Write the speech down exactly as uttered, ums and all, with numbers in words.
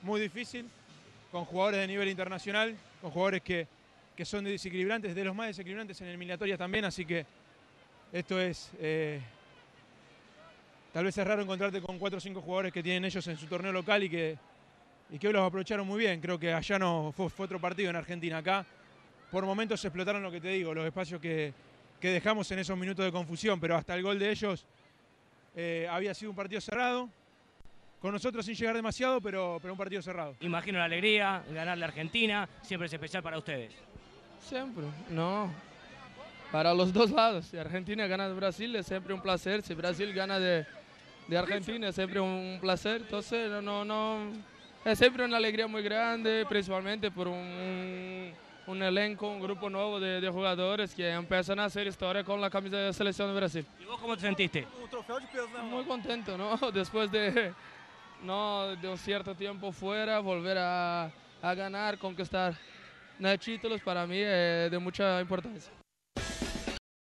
muy difícil, con jugadores de nivel internacional, con jugadores que, que son desequilibrantes, de los más desequilibrantes en eliminatorias también, así que esto es... Eh, tal vez es raro encontrarte con cuatro o cinco jugadores que tienen ellos en su torneo local y que, y que hoy los aprovecharon muy bien. Creo que allá no fue, fue otro partido en Argentina. Acá por momentos se explotaron lo que te digo, los espacios que, que dejamos en esos minutos de confusión, pero hasta el gol de ellos eh, había sido un partido cerrado, con nosotros sin llegar demasiado, pero, pero un partido cerrado. Imagino la alegría, ganarle a Argentina, siempre es especial para ustedes. Siempre, no. Para los dos lados. Si Argentina gana de Brasil es siempre un placer. Si Brasil gana de, de Argentina es siempre un placer. Entonces, no, no, no. Es siempre una alegría muy grande, principalmente por un, un elenco, un grupo nuevo de, de jugadores que empiezan a hacer historia con la camisa de la selección de Brasil. ¿Y vos cómo te sentiste? Muy contento, ¿no? Después de, no, de un cierto tiempo fuera, volver a, a ganar, conquistar títulos, para mí es de mucha importancia.